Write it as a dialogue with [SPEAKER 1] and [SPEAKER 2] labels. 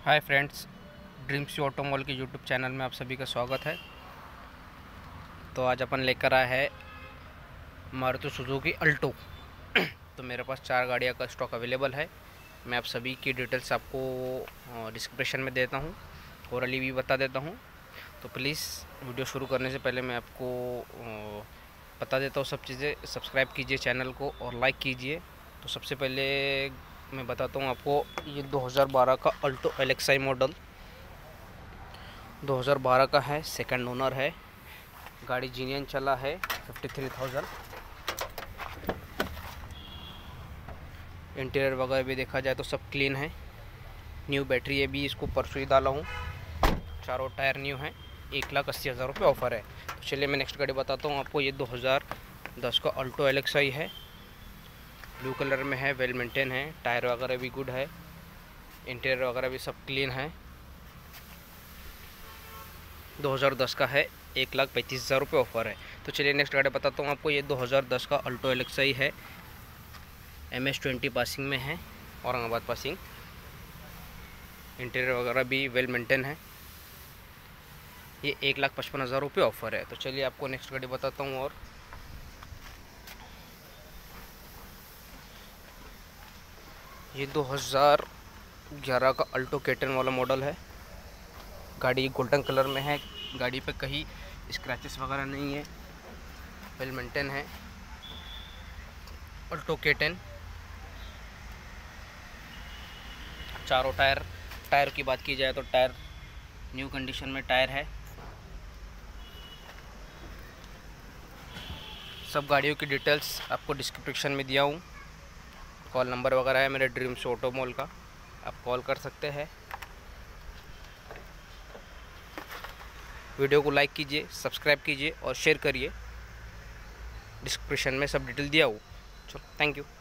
[SPEAKER 1] हाय friends, dreams automobile के YouTube channel में आप सभी का स्वागत है। तो आज अपन लेकर आए हैं मारुति सुजुकी अल्टो। तो मेरे पास 4 गाड़ियाँ का स्टॉक अवेलेबल है। मैं आप सभी की डिटेल्स आपको डिस्क्रिप्शन में देता हूँ और अली भी बता देता हूँ। तो प्लीज़ वीडियो शुरू करने से पहले मैं आपको बता देता हूँ सब चीज़ें। सब्सक्राइब कीजिए चैनल को और लाइक कीजिए। तो सबसे पहले मैं बताता हूँ आपको, ये 2012 का अल्टो LXi मॉडल 2012 का है, सेकंड ओनर है। गाड़ी जीनियन चला है 53,000। इंटीरियर वगैरह भी देखा जाए तो सब क्लीन है। न्यू बैटरी है भी, इसको परसों ही डाला हूँ। चारों टायर न्यू हैं। 1,80,000 रुपये ऑफ़र है। तो चलिए मैं नेक्स्ट गाड़ी बताता हूँ आपको। ये 2010 का अल्टो LXi है। ब्लू कलर में है, वेल मेंटेन है, टायर वगैरह भी गुड है, इंटीरियर वगैरह भी सब क्लीन है। 2010 का है, 1,35,000 रुपये ऑफ़र है। तो चलिए नेक्स्ट गाड़ी बताता हूँ आपको। ये 2010 का अल्टो LXi है। MS20 पासिंग में है, औरंगाबाद पासिंग। इंटीरियर वगैरह भी वेल मेंटेन है। ये 1,55,000 रुपये ऑफ़र है। तो चलिए आपको नेक्स्ट गाड़ी बताता हूँ। और ये 2011 का अल्टो K10 वाला मॉडल है। गाड़ी गोल्डन कलर में है। गाड़ी पे कहीं स्क्रैचेस वगैरह नहीं है, वेल मेंटेन है। Alto K10। चारों टायर की बात की जाए तो टायर न्यू कंडीशन में टायर है। सब गाड़ियों की डिटेल्स आपको डिस्क्रिप्शन में दिया हूँ। कॉल नंबर वगैरह है मेरे ड्रीम्स ऑटोमोबाइल का, आप कॉल कर सकते हैं। वीडियो को लाइक कीजिए, सब्सक्राइब कीजिए और शेयर करिए। डिस्क्रिप्शन में सब डिटेल दिया हूँ। चलो, थैंक यू।